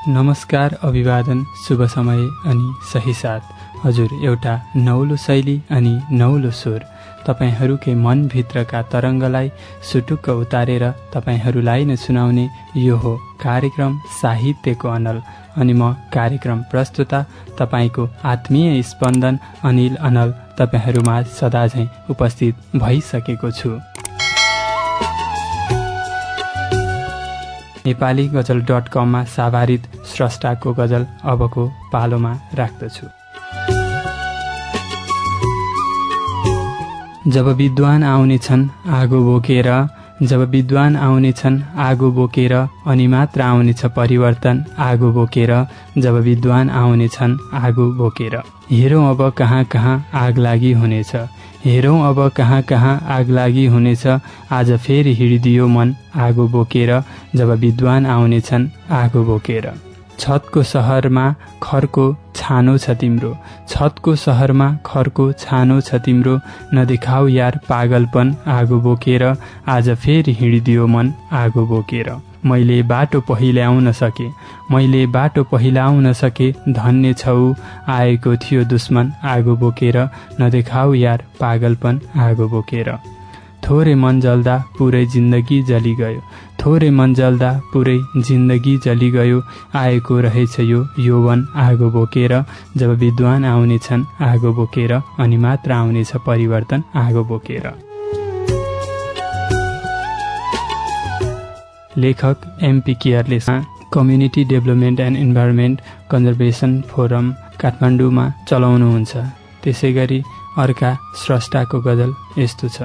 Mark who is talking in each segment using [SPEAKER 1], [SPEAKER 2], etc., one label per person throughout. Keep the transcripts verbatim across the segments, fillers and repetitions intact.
[SPEAKER 1] नमस्कार, अभिवादन, शुभ समय अनि सही साथ। हजुर, एउटा नौलो शैली अनि नौलो स्वर तपाईहरूकै मनभित्रका तरङ्गलाई सुटुक्क उतारेर तपाईहरूलाई नै सुनाउने यो हो कार्यक्रम साहित्यको अनल। अनि म कार्यक्रम प्रस्तुता तपाईको आत्मीय स्पन्दन अनिल अनल तपाईहरूमा सदाझै उपस्थित भइसकेको छु। नेपाली गजल डट कममा साभारित स्रष्टाको गजल अबको पालोमा राख्दछु। जब विद्वान आउनेछन् आगो बोकेर, जब विद्वान आउनेछन् आगो बोकेर, अनि मात्र आउनेछ परिवर्तन आगो बोकेर। जब विद्वान आउनेछन् आगो बोकेर, हेरौँ अब कहाँ कहाँ आग लागि हुनेछ, हेरौँ अब कहाँ कहाँ आग लागि हुनेछ। आज फेरि हिँडिदियो मन आगो बोकेर, जब विद्वान आउनेछन् आगो बोकेर। छतको सहरमा खरको छानो छ तिम्रो, छतको सहरमा खरको छानो छ तिम्रो। नदेखाऊ यार पागलपन आगो बोकेर, आज फेरि हिँडिदियो मन आगो बोकेर। मैले बाटो पहिल्याउन सके, मैले बाटो पहिल्याउन सके, धन्य छौ आएको थियो दुश्मन आगो बोकेर। नदेखाऊ यार पागलपन आगो बोकेर। थोरै मन जल्दा पुरै जिन्दगी जली गयो, थोरै मन जल्दा पुरै जिन्दगी जली गयो। आएको रहेछ यो यौवन आगो बोकेर, जब विद्वान आउनेछन् आगो बोकेर, अनि मात्र आउनेछ परिवर्तन आगो बोकेर। लेखक एमपी केयरले community development and environment conservation forum काठमाडौँमा चलाउनुहुन्छ। त्यसै गरी अर्का स्रष्टाको गजल यस्तो छ।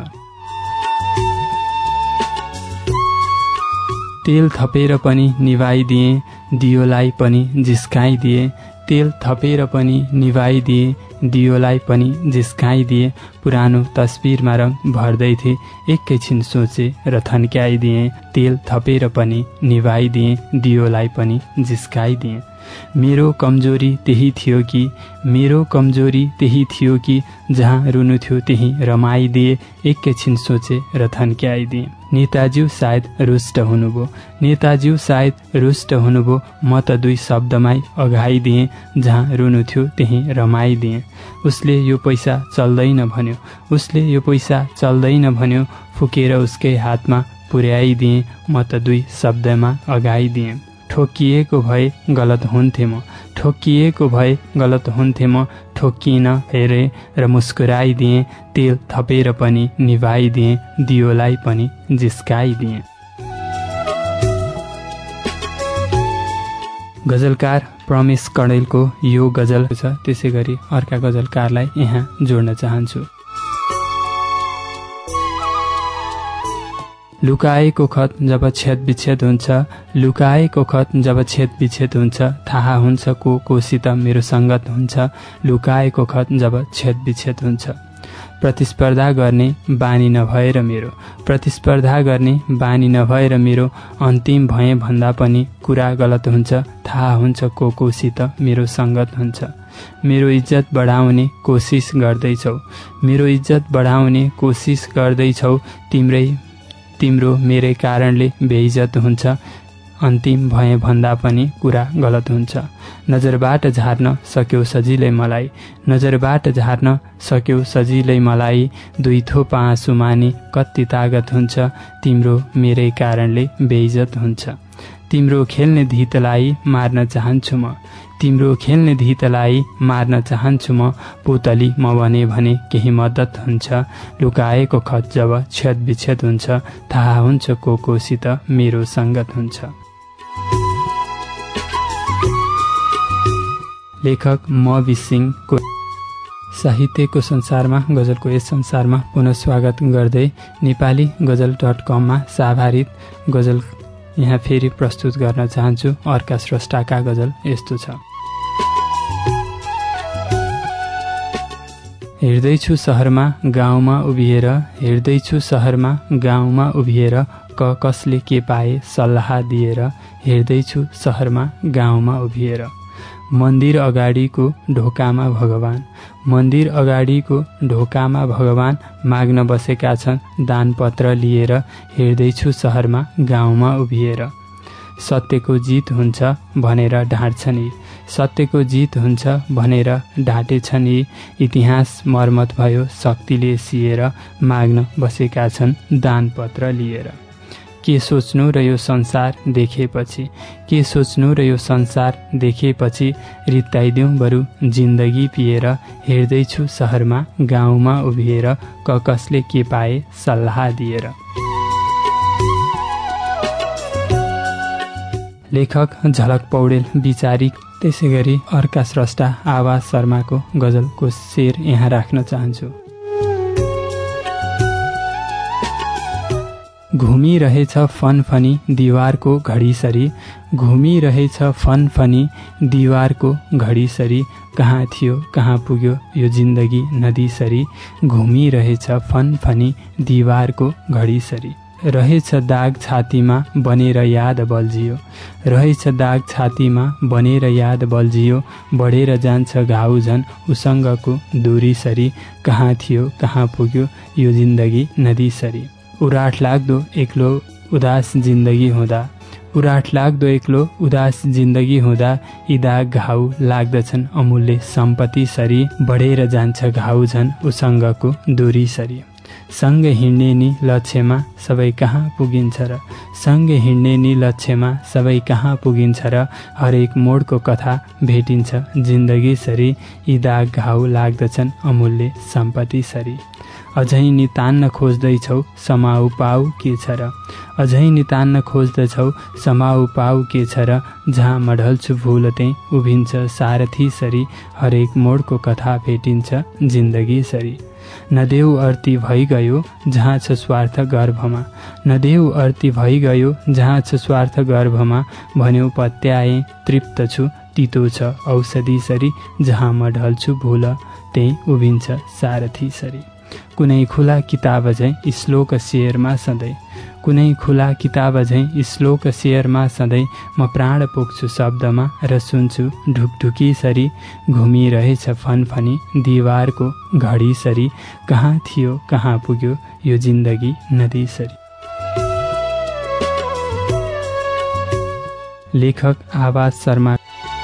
[SPEAKER 1] तेल थपेर पनि निभाइदिए, दियोलाई पनि जिस्काइदिए, तेल थपेर पनि निभाइदिए, दियोलाई पनि जिस्काइदिए। पुरानो तस्बिरमा रङ भर्दै थिए, एकैछिन सोचे र थन्क्याइदिए। तेल थपेर पनि निभाइदिए, दियोलाई पनि जिस्काइदिए। मेरो कमजोरी त्यही थियो कि, मेरो कमजोरी त्यही थियो कि, जहाँ रुनु थियो त्यही रमाइदिए। एकैछिन सोचे र थन्क्याइदिए। नेताज्यू सायद रुष्ट हुनुभयो, नेताज्यू सायद रुष्ट हुनुभयो। म त दुई शब्दमै अघाइदिएँ, जहाँ रुनु थियो त्यही रमाइदिएँ। उसले यो पैसा चल्दैन भन्यो, उसले यो पैसा चल्दैन भन्यो। फुकेर उसकै हातमा पुर्याइदिएँ, म त दुई शब्दमा अघाइदिएँ। ठोकिएको भए गलत हुन्थे म, ठोकिएको भए गलत हुन्थे म। ठोकिन हेरे र मुस्कुराइदिएँ, तेल थपेर पनि निभाइदिएँ, दियोलाई पनि जिस्काइदिएँ। गजलकार प्रमेश कणेलको यो गजल छ। त्यसै गरी अर्का गजलकारलाई यहाँ जोड्न चाहन्छु। लुकाएको खत जब छेद विच्छेद हुन्छ, लुकाएको खत जब छेद विच्छेद हुन्छ। थाहा हुन्छ को कोसित मेरो सङ्गत हुन्छ, लुकाएको खत जब छेद विच्छेद हुन्छ। प्रतिस्पर्धा गर्ने बानी नभएर मेरो, प्रतिस्पर्धा गर्ने बानी नभएर मेरो। अन्तिम भए भन्दा पनि कुरा गलत हुन्छ, थाहा हुन्छ को कोसित मेरो सङ्गत हुन्छ। मेरो इज्जत बढाउने कोसिस गर्दैछौ, मेरो इज्जत बढाउने कोसिस गर्दैछौ। तिम्रै तिम्रो मेरै कारणले बेइज्जत हुन्छ, अन्तिम भए भन्दा पनि कुरा गलत हुन्छ। नजरबाट झार्न सक्यौ सजिलै मलाई, नजरबाट झार्न सक्यौ सजिलै मलाई। दुई थोपा आँसु मानी कति तागत हुन्छ, तिम्रो मेरै कारणले बेइज्जत हुन्छ। तिम्रो खेल्ने धितलाई मार्न चाहन्छु म, तिम्रो खेल्ने धितलाई मार्न चाहन्छु म। पुतली म भने भने केही मद्दत हुन्छ, लुकाएको खत जब छेद विच्छेद हुन्छ। थाहा हुन्छ को कोसित मेरो सङ्गत हुन्छ। लेखक मवि सिंहको साहित्यको संसारमा, गजलको यस संसारमा पुनः स्वागत गर्दै नेपाली गजल डट कममा साभारित गजल यहाँ फेरि प्रस्तुत गर्न चाहन्छु। अर्का स्रष्टाका गजल यस्तो छ। हिँड्दैछु सहरमा गाउँमा उभिएर, हिँड्दैछु सहरमा गाउँमा उभिएर। क कसले के पाए सल्लाह दिएर, हिँड्दैछु सहरमा गाउँमा उभिएर। मन्दिर अगाडिको ढोकामा भगवान, मन्दिर अगाडिको ढोकामा भगवान। माग्न बसेका छन् दानपत्र लिएर, हिँड्दैछु सहरमा गाउँमा उभिएर। सत्यको जित हुन्छ भनेर ढाँट्छन् यी सत्यको जित हुन्छ भनेर ढाँटेछन् यी इतिहास मर्मत भयो शक्तिले सिएर माग्न बसेका छन् दानपत्र लिएर। के सोच्नु र यो संसार देखेपछि के सोच्नु र यो संसार देखेपछि रित्ताइदेऊ बरु जिन्दगी पिएर हेर्दैछु सहरमा गाउँमा उभिएर क कसले के पाए सल्लाह दिएर। लेखक झलक पौडेल विचारी। त्यसै गरी अर्का स्रष्टा आवाज शर्माको गजलको शेर यहाँ राख्न चाहन्छु। घुमिरहेछ फनफनी दिवारको घडीसरी घुमिरहेछ फनफनी दिवारको घडीसरी कहाँ थियो कहाँ पुग्यो यो जिन्दगी नदीसरी घुमिरहेछ फनफनी दिवारको घडीसरी। रहेछ दाग छातीमा बनेर याद बल्झियो रहेछ दाग छातीमा बनेर याद बल्झियो बढेर जान्छ घाउ झन् उसँगको दूरीसरी कहाँ थियो कहाँ पुग्यो यो जिन्दगी नदीसरी। उराठ लाग्दो एक्लो उदास जिन्दगी हुँदा उराठ लाग्दो एक्लो उदास जिन्दगी हुँदा यी दाग घाउ लाग्दछन् अमूल्य सम्पत्ति सरी बढेर जान्छ घाउ झन् उसँगको दूरी सरी। सँगै हिँड्ने नि लक्ष्यमा सबै कहाँ पुगिन्छ र सँगै हिँड्ने नि लक्ष्यमा सबै कहाँ पुगिन्छ र हरेक मोडको कथा भेटिन्छ जिन्दगी सरी यी दाग घाउ लाग्दछन् अमूल्य सम्पत्ति सरी। अझै नि तान्न खोज्दैछौ समाउ पाउ के छ र अझै नि तान्न खोज्दैछौ समाउ पाउ के छ र जहाँ मढल्छु भुल त्यही उभिन्छ सारथी सरी हरेक मोडको कथा भेटिन्छ जिन्दगी सरी। नदेऊ अर्ती भइगयो जहाँ छ स्वार्थ गर्भमा नदेऊ अर्ती भइगयो जहाँ छ स्वार्थ गर्भमा भन्यो पत्याए तृप्त छु तितो छ औषधि सरी जहाँ म ढल्छु भुल त्यही उभिन्छ सारथी सरी। कुनै खुला किताब झैँ श्लोक शेयरमा सधैँ कुनै खुला किताब झैँ श्लोक शेयरमा सधैँ म प्राण पोख्छु शब्दमा र सुन्छु ढुकढुकी सरी घुमिरहेछ फनफनी दिवारको घडी सरी कहाँ थियो कहाँ पुग्यो यो जिन्दगी नदी सरी। लेखक आवाज शर्मा।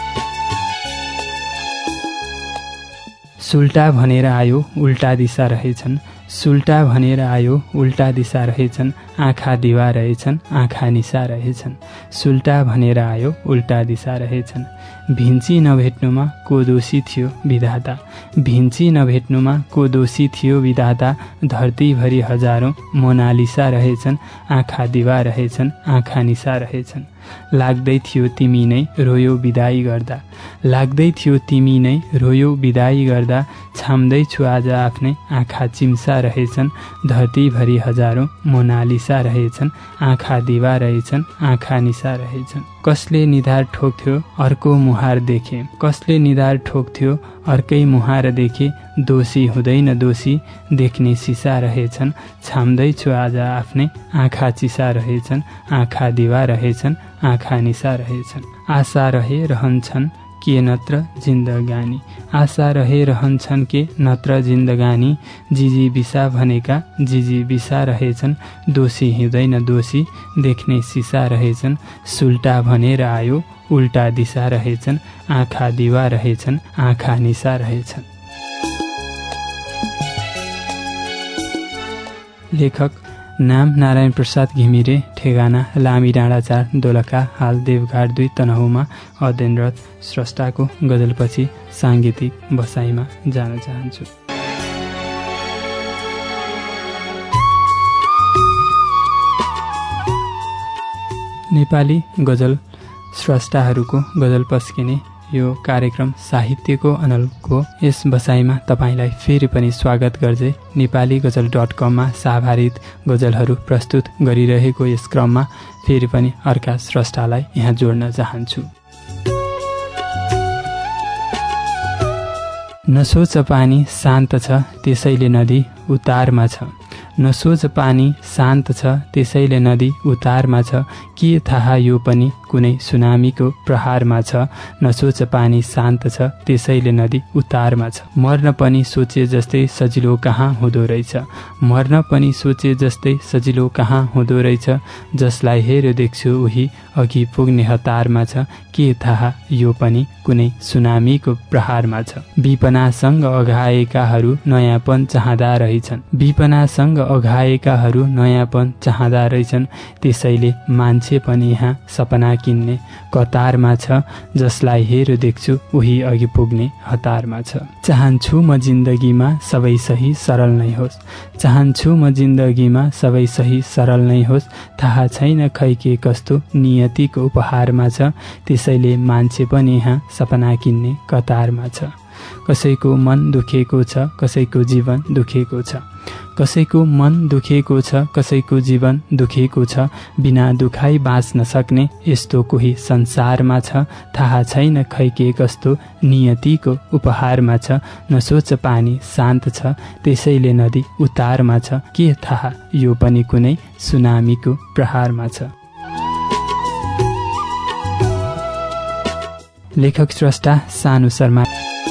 [SPEAKER 1] सुल्टा भनेर आयो उल्टा दिशा रहेछन् सुल्टा भनेर आयो उल्टा दिशा रहेछन् आँखा दिवा रहेछन् आँखा निशा रहेछन् सुल्टा भनेर आयो उल्टा दिशा रहेछन्। भिन्ची नभेट्नुमा को दोषी थियो विधाता भिन्ची नभेट्नुमा को दोषी थियो विधाता धरतीभरि हजारौँ मोनालिसा रहेछन् आँखा दिवा रहेछन् आँखा निशा रहेछन्। लाग्दै थियो तिमी नै रोयो बिदाई गर्दा लाग्दै थियो तिमी नै रोयो बिदाई गर्दा छाम्दैछु आज आफ्नै आँखा चिम्सा रहेछन् धरतीभरि हजारौँ मोनालिसा रहेछन् आँखा दिवा रहेछन् आँखा निशा रहेछन्। कसले निधार ठोक्थ्यो अर्को मुहार देखे कसले निधार ठोक्थ्यो अर्कै मुहार देखे दोषी हुँदैन दोषी देख्ने सिसा रहेछन् छाम्दैछु आज आफ्नै आँखा चिसा रहेछन् आँखा दिवा रहेछन् आँखा निशा रहेछन्। आशा रहे रहन्छन् के नत्र जिन्दगानी आशा रहे रहन्छन् के नत्र जिन्दगानी जिजी बिसा भनेका जिजी बिसा रहेछन् दोषी हिँड्दैन दोषी देख्ने सिसा रहेछन् सुल्टा भनेर आयो उल्टा दिशा रहेछन् आँखा दिवा रहेछन् आँखा निशा रहेछन्। लेखक नाम नारायण प्रसाद घिमिरे ठेगाना लामी डाँडा चार दोलखा हाल देवघाट दुई तनहुमा अध्ययनरत स्रष्टाको गजलपछि साङ्गीतिक बसाइमा जान चाहन्छु। नेपाली गजल स्रष्टाहरूको गजल पस्किने यो कार्यक्रम साहित्यको अनलको यस बसाइमा तपाईलाई फेरि पनि स्वागत गर्दै नेपाली गजल डट कममा साभारित गजलहरू प्रस्तुत गरिरहेको यस क्रममा फेरि पनि अर्का स्रष्टालाई यहाँ जोड्न चाहन्छु। नसोच पानी शान्त छ त्यसैले नदी उतारमा छ नसोच पानी शान्त छ त्यसैले नदी उतारमा छ के थाहा यो पनि कुनै सुनामीको प्रहारमा छ। नसोच पानी शान्त छ त्यसैले नदी उतारमा छ। मर्न पनि सोचे जस्तै सजिलो कहाँ हुँदो रहेछ, मर्न पनि सोचे जस्तै सजिलो कहाँ हुँदो रहेछ। जसलाई हेर्यो देख्छु उही अघि पुग्ने हतारमा छ। के थाहा यो पनि कुनै सुनामीको प्रहारमा छ। विपनासँग अघाएकाहरू नयाँपन चाहँदा रहेछन्, विपनासँग अघाएकाहरू नयाँपन चाहँदा रहेछन्। त्यसैले मान्छे पनि यहाँ सपना किन्ने कतारमा छ। जसलाई हेर्यो देख्छु उही अघि पुग्ने हतारमा छ। चाहन्छु म जिन्दगीमा सबै सही सरल नै होस्, चाहन्छु म जिन्दगीमा सबै सही सरल नै होस्। थाहा छैन खै के कस्तो नियतिको उपहारमा छ। त्यसैले मान्छे पनि यहाँ सपना किन्ने कतारमा छ। कसैको मन दुखेको छ, कसैको जीवन दुखेको छ, कसैको मन दुखेको छ, कसैको जीवन दुखेको छ। बिना दुखाइ बाँच्न सक्ने यस्तो कोही संसारमा छ। थाहा छैन खै के कस्तो नियतिको उपहारमा छ। नसोच पानी शान्त छ त्यसैले नदी उतारमा छ। के थाहा यो पनि कुनै सुनामीको प्रहारमा छ। लेखक स्रष्टा सानु शर्मा।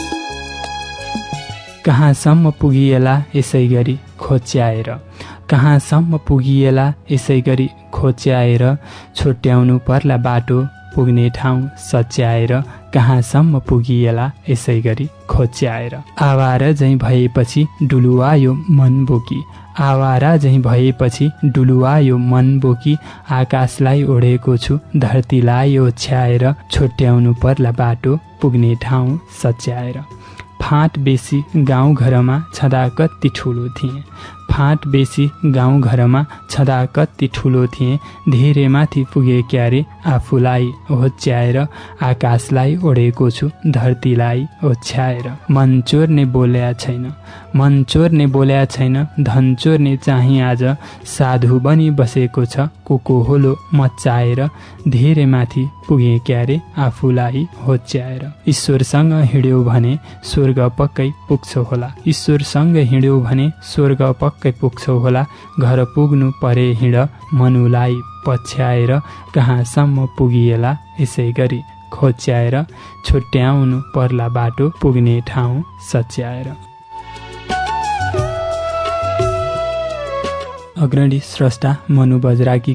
[SPEAKER 1] कहाँसम्म पुगिएला यसै गरी खोच्याएर, कहाँसम्म पुगिएला यसै गरी खोच्याएर। छुट्याउनु पर्ला बाटो पुग्ने ठाउँ सच्याएर। कहाँसम्म पुगिएला यसै गरी खोच्याएर। आवारा झैँ भएपछि डुलुवायो मन बोकी, आवारा झैँ भएपछि डुलुवायो मन बोकी। आकाशलाई ओढेको छु धरतीलाई ओछ्याएर। छुट्याउनु पर्ला बाटो पुग्ने ठाउँ सच्याएर। फाँट बेसी गाउँघरमा छँदा कति ठुलो थिएँ, फाँट बेसी गाउँघरमा छँदा कति ठुलो थिएँ। धेरै माथि पुगे क्यारे आफूलाई होच्याएर। आकाशलाई ओढेको छु धरतीलाई ओछ्याएर। मन चोर्ने बोल्या छैन, मन चोर्ने बोल्या छैन। धन चोर्ने चाहिँ आज साधु बनी बसेको छ कोको होलो मच्चाएर। धेरै माथि पुगे क्यारे आफूलाई होच्याएर। ईश्वरसँग हिँड्यो भने स्वर्ग पक्कै पुग्छौ होला, ईश्वरसँग हिँड्यो भने स्वर्ग पक्कै पुग्छौ होला। घर पुग्नु परे हिँड मनुलाई पछ्याएर। कहाँसम्म पुगिएला यसै गरी खोच्याएर। छुट्याउनु पर्ला बाटो पुग्ने ठाउँ सच्याएर। अग्रणी स्रष्टा मनु बजराकी।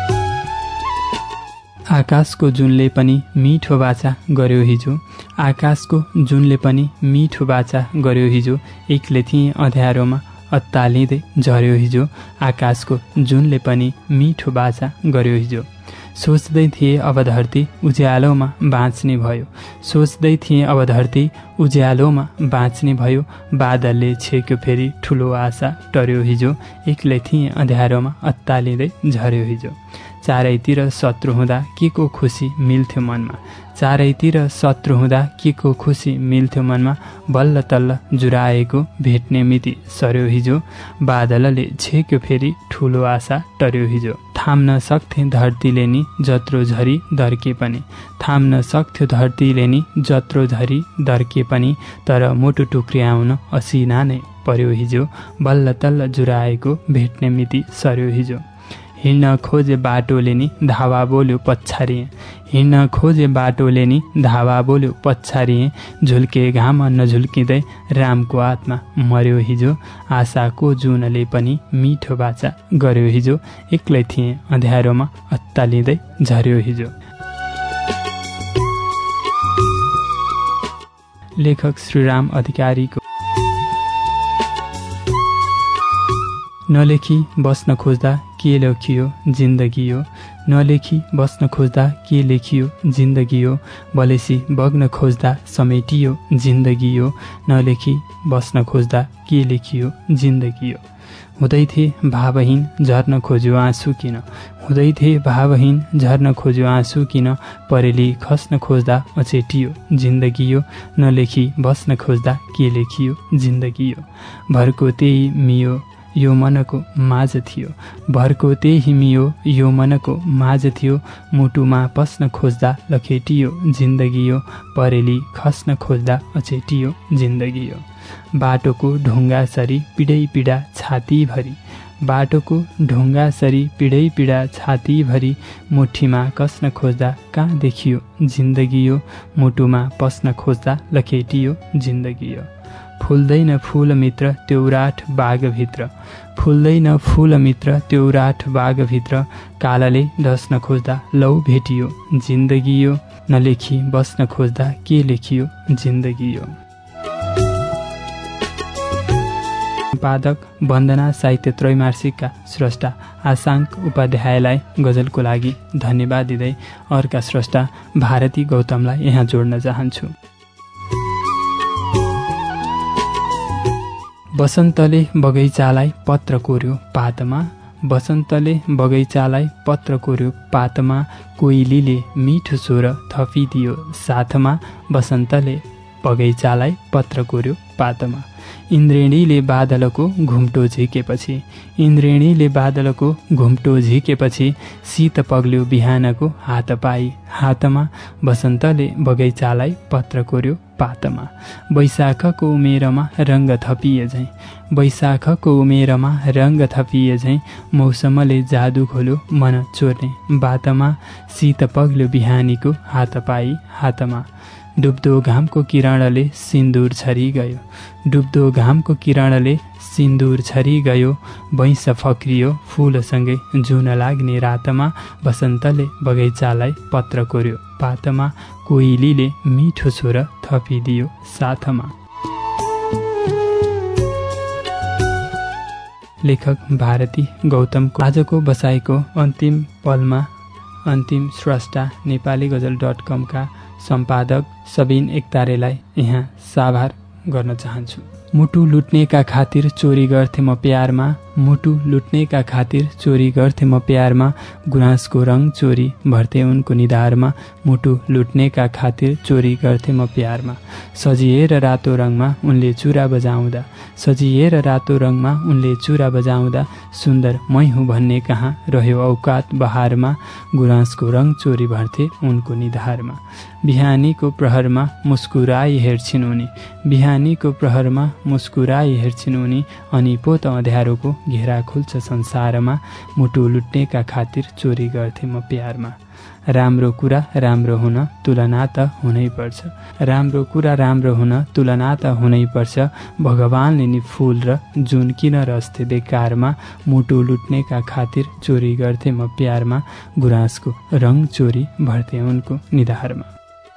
[SPEAKER 1] आकाशको जुनले पनि मिठो बाचा गर्यो हिजो, आकाशको जुनले पनि मिठो बाचा गर्यो हिजो। एक्लै थिएँ अँध्यारोमा अत्तालिँदै झर्यो हिजो। आकाशको जुनले पनि मिठो बाचा गर्यो हिजो। सोच्दै थिएँ अब धरती उज्यालोमा बाँच्ने भयो, सोच्दै थिएँ अब धरती उज्यालोमा बाँच्ने भयो। बादलले छेक्यो फेरि ठुलो आशा टर्यो हिजो। एक्लै थिएँ अँध्यारोमा अत्तालिँदै झर्यो हिजो। चारैतिर शत्रु हुँदा के को खुसी मिल्थ्यो मनमा, चारैतिर शत्रु हुँदा के को खुसी मिल्थ्यो मनमा। बल्ल तल्ल जुराएको भेट्ने मिति सर्यो हिजो। बादलले छेक्यो फेरि ठुलो आशा टर्यो हिजो। थाम्न सक्थे धरतीले नि जत्रो झरी दर्के पनि, थाम्न सक्थ्यो धरतीले नि जत्रो झरी दर्के पनि। तर मुटु टुक्र्याउन असिना नै पर्यो हिजो। बल्ल तल्ल जुराएको भेट्ने मिति सर्यो हिजो। हिँड्न खोजे बाटोले नि धावा बोल्यो पछारिएँ, हिँड्न खोजे बाटोले नि धावा बोल्यो पछारिएँ। झुल्के घाम नझुल्किँदै रामको आत्मा मर्यो हिजो। आशाको जुनले पनि मिठो बाचा गर्यो हिजो। एक्लै थिएँ अँध्यारोमा अत्तालिँदै झर्यो हिजो। लेखक श्रीराम अधिकारीको। नलेखी बस्न खोज्दा के लेखियो जिन्दगी हो, नलेखी बस्न खोज्दा के लेखियो जिन्दगी हो। बलेसी बग्न खोज्दा समेटियो जिन्दगी हो, नलेखी बस्न खोज्दा के लेखियो जिन्दगी हो। हुँदै थिए भावहीन झर्न खोज्यो आँसु किन, हुँदै थिए भावहीन झर्न खोज्यो आँसु किन। परेली खस्न खोज्दा अचेटियो जिन्दगी हो, नलेखी बस्न खोज्दा के लेखियो जिन्दगी हो। भरको त्यही मियो यो मनको माझ थियो, भरको त्यही मियो यो मनको माझ थियो। मुटुमा पस्न खोज्दा लखेटियो जिन्दगी हो, परेली खस्न खोज्दा अचेटियो जिन्दगी हो। बाटोको ढुङ्गा सरी पिडै पिडा छातीभरि, बाटोको ढुङ्गा सरी पीडै पीडा छातीभरि मुठीमा कस्न खोज्दा कहाँ देखियो जिन्दगी यो मुटुमा पस्न खोज्दा लखेटियो जिन्दगी यो फुल्दैन फूल मित्र त्यो उराठ बागभित्र फुल्दैन फूल मित्र त्यो उराठ बागभित्र कालाले ढस्न खोज्दा लौ भेटियो जिन्दगी यो नलेखी बस्न खोज्दा के लेखियो जिन्दगी यो। सम्पादक वन्दना साहित्य त्रैमासिकका स्रष्टा आशाङ्क उपाध्यायलाई गजलको लागि धन्यवाद दिँदै अर्का स्रष्टा भारती गौतमलाई यहाँ जोड्न चाहन्छु। बसन्तले बगैँचालाई पत्र कोर्यो पातमा बसन्तले बगैँचालाई पत्र कोर्यो पातमा कोइलीले मिठो स्वर थपिदियो साथमा बसन्तले बगैँचालाई पत्र कोर्यो पातमा इन्द्रेणीले बादलको घुम्टो झिकेपछि इन्द्रेणीले बादलको घुम्टो झिकेपछि शीत पग्ल्यो बिहानको हात पाई हातमा बसन्तले बगैँचालाई पत्र कोर्यो पातमा वैशाखको उमेरमा रङ्ग थपिए झैँ वैशाखको उमेरमा रङ्ग थपिए झैँ मौसमले जादु खोल्यो मन चोर्ने बातमा शीत पग्ल्यो बिहानीको हात पाई हातमा डुब्दो घामको किरणले सिन्दुर छरी गयो डुब्दो घामको किरणले सिन्दुर छरी गयो बैंस फक्रियो फूलसँगै जुन लाग्ने रातमा बसन्तले बगैँचालाई पत्र कोर्यो पातमा कोइलीले मिठो स्वर थपिदियो साथमा। लेखक भारती गौतमको आजको बसाइको अन्तिम पलमा अन्तिम स्रष्टा नेपाली गजल डट कमका सम्पादक सबिन एकतारेलाई यहाँ साभार गर्न चाहन्छु। मुटु लुट्नेका खातिर चोरी गर्थे म प्यारमा मुटु लुट्नेका खातिर चोरी गर्थे म प्यारमा गुराँसको रङ चोरी भर्थे उनको निधारमा मुटु लुट्नेका खातिर चोरी गर्थे म प्यारमा सजिएर रातो रङमा उनले चुरा बजाउँदा सजिएर रातो रङमा उनले चुरा बजाउँदा सुन्दर मै हुँ भन्ने कहाँ रह्यो औकात बहारमा गुराँसको रङ चोरी भर्थे उनको निधारमा बिहानीको प्रहरमा मुस्कुराई हेर्छिन् उनी बिहानीको प्रहरमा मुस्कुराई हेर्छिन् उनी अनि पो त अँध्यारोको घेरा खुल्छ संसारमा मुटु लुट्नेका खातिर चोरी गर्थे म प्यारमा राम्रो कुरा राम्रो हुन तुलना त हुनै पर्छ राम्रो कुरा राम्रो हुन तुलना त हुनै पर्छ भगवानले नि फूल र जुन किन रस्थे बेकारमा मुटु लुट्नेका खातिर चोरी गर्थे म प्यारमा गुराँसको रङ चोरी भर्थे उनको निधारमा।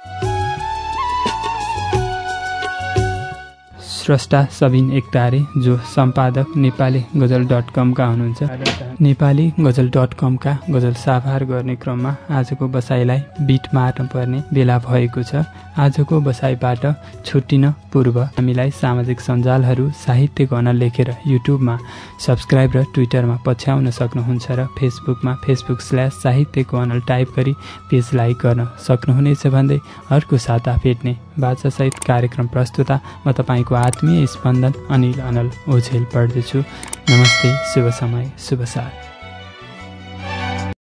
[SPEAKER 1] स्रष्टा सबिन एकतारे जो सम्पादक नेपाली गजल डट कमका हुनुहुन्छ नेपाली गजल डट कमका गजल साभार गर्ने क्रममा आजको बसाइलाई बिट मार्न पर्ने बेला भएको छ। आजको बसाइबाट छुट्टिन पूर्व हामीलाई सामाजिक सञ्जालहरू साहित्य गर्न लेखेर युट्युबमा सब्सक्राइब र ट्विटरमा पछ्याउन सक्नुहुन्छ र फेसबुकमा फेसबुक स्ल्यास साहित्य कनल टाइप गरी पेज लाइक गर्न सक्नुहुनेछ भन्दै अर्को साता भेट्ने बाचासहित कार्यक्रम प्रस्तुता म तपाईँको आत्मीय स्पन्दन अनिल अनल ओझेल पढ्दछु। नमस्ते, शुभ समय, शुभ साथ।